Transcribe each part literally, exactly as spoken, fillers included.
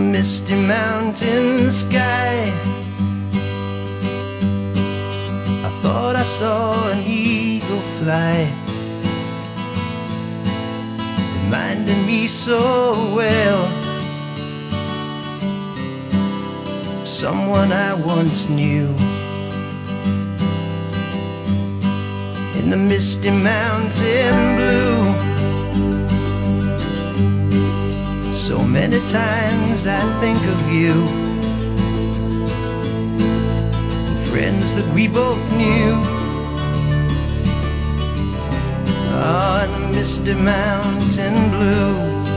misty mountain sky. I thought I saw an eagle fly, reminding me so well of someone I once knew. In the misty mountain blue, so many times I think of you, friends that we both knew. Ah, in the misty mountain blue,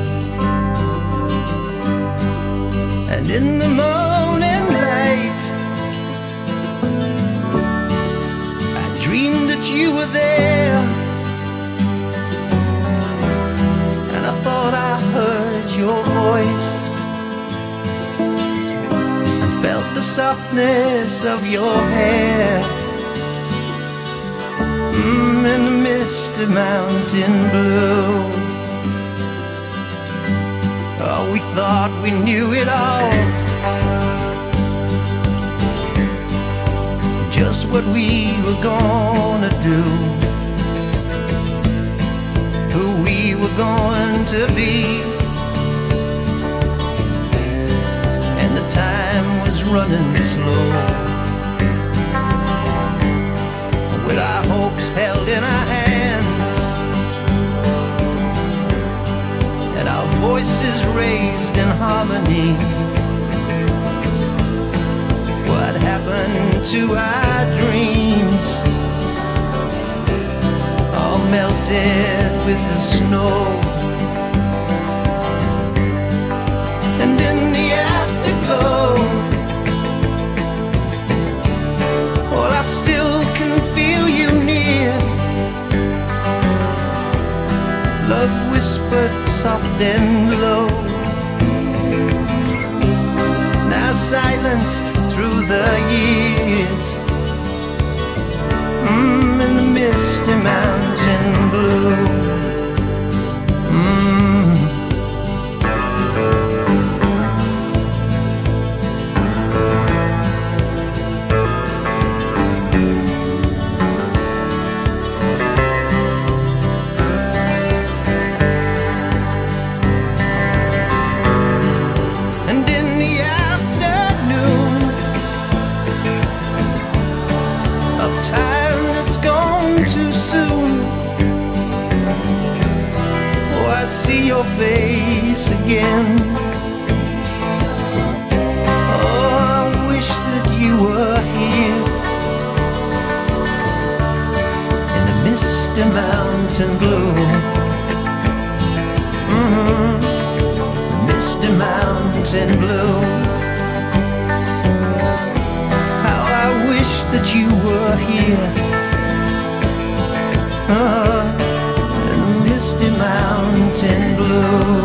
and in the morning light, I dreamed that you were there, and I thought I heard your voice and felt the softness of your hair. Mm, in the misty mountain blue. Oh, we thought we knew it all, just what we were gonna do, who we were going to be. And the time was running slow, with our hopes held in our hands and our voices raised in harmony. What happened to our dreams? All melted with the snow. And in the afterglow, well, I still can feel you near. Love whispered soft and low, now silenced through the years. Mm, in the misty mountain blue. Mm. And in the afternoon of time that's gone too soon, oh, I see your face again. Oh, I wish that you were here in the misty mountain blue. Mm-hmm. Misty mountain blue. How I wish that you were here, uh, in the misty mountain blue.